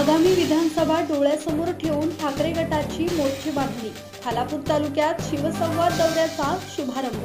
आगामी विधानसभा डोळ्यासमोर ठेवून ठाकरे गटाची मोर्चे बांधणी। खालापूर तालुक्यात शिवसंवाद दौऱ्याचा शुभारंभ।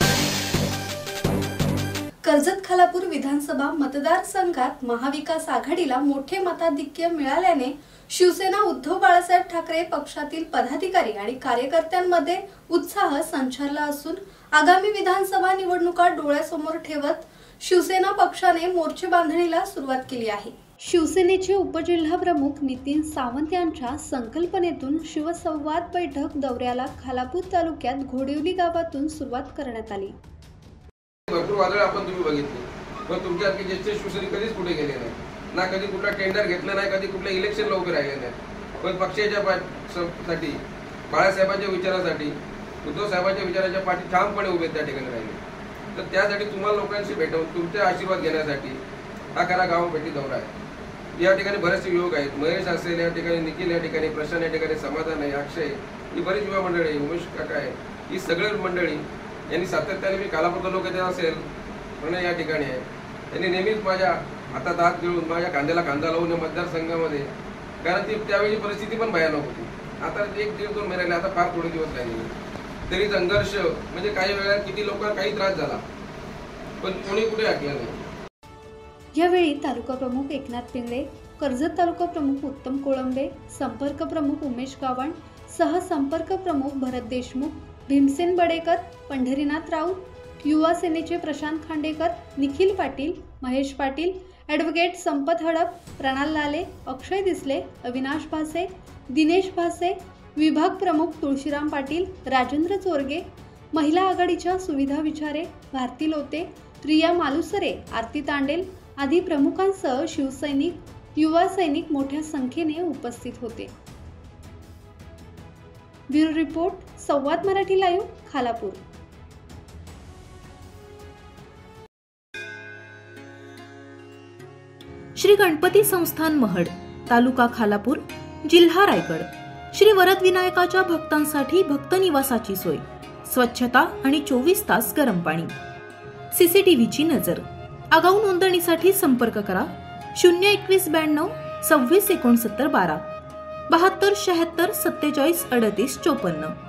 कर्जत खालापूर विधानसभा मतदारसंघात महाविकास आघाडीला मोठे मताधिक्य मिळाल्याने शिवसेना उद्धव बाळासाहेब ठाकरे पक्षातील पदाधिकारी आणि कार्यकर्त्यांमध्ये उत्साह संचारला असून आगामी विधानसभा निवडणुका डोळ्यासमोर ठेवत शिवसेना पक्षाने मोर्चे बांधणीला सुरुवात केली आहे। शिवसेनेचे उपजिल्हा प्रमुख नितीन सावंत यांच्या संकल्पनेतून शिवसंवाद बैठक दौऱ्याला खालापूर तालुक्यात घोडेवली गावातून सुरुवात करण्यात आली। भरपूर वादळ आपण तुम्ही बघितले, पण तुमच्यासारखे ज्येष्ठ शिवसैनिक कधीच कुठे गेले नाही ना, कधी कुठला टेंडर घेतलं नाही, कधी कुठल्या इलेक्शनला उभे राहिले नाही, पण पक्षाच्या साठी बाळासाहेबांच्या विचारासाठी उद्धव साहेबांच्या विचाराच्या पाठी ठामपणे उभे त्या ठिकाणी राहिले। तर त्यासाठी तुम्हाला लोकांशी भेटून तुमचे आशीर्वाद घेण्यासाठी हा खरा गाव भेटी दौरा आहे। या ठिकाणी बरेचसे युवक आहेत, महेश असेल या ठिकाणी, निखिल या ठिकाणी, प्रशांत या ठिकाणी, समाधान आहे, अक्षय, ही बरीच युवा मंडळी आहे, उमेश काका आहे, ही सगळे मंडळी यांनी सातत्याने मी खालापूर तालुक्यात असेल पण या ठिकाणी आहे, त्यांनी नेहमीच माझ्या हातात हात घेऊन माझ्या खांद्याला खांदा लावून मतदारसंघामध्ये, कारण ती त्यावेळी परिस्थिती पण भयानक होती। आता 1-1.5-2 महिने राहिले, आता फार थोडे दिवस राहिले, तरी संघर्ष म्हणजे काही वेळा किती लोकांना काही त्रास झाला पण कोणी कुठे ऐकलं नाही। यावेळी तालुका प्रमुख एकनाथ पिंगळे, कर्जत तालुका प्रमुख उत्तम कोळंबे, संपर्क प्रमुख उमेश गावण, सहसंपर्क प्रमुख भरत देशमुख, भीमसेन बडेकर, पंढरीनाथ राऊत, युवा सेनेचे प्रशांत खांडेकर, निखिल पाटील, महेश पाटील, ॲडव्होकेट संपत हडप, प्रणाल लाले, अक्षय दिसले, अविनाश भासे, दिनेश भासे, विभाग प्रमुख तुळशीराम पाटील, राजेंद्र चोरगे, महिला आघाडीच्या सुविधा विचारे, भारती लोते, प्रिया मालुसरे, आरती तांडेल आदी प्रमुखांसह शिवसैनिक, युवा सैनिक मोठ्या संख्येने उपस्थित होते। Bureau report, Samvad Marathi live, Khalapur. Shri Ganpati Sansthan Mahad, तालुका खालापूर, जिल्हा रायगड। श्री वरद विनायकाच्या भक्तांसाठी भक्त निवासाची सोय, स्वच्छता आणि 24 तास गरम पाणी, सीसीटीव्हीची नजर। आगाऊ नोंदणीसाठी संपर्क करा 02192 26 69 12 72 76 47 38 54।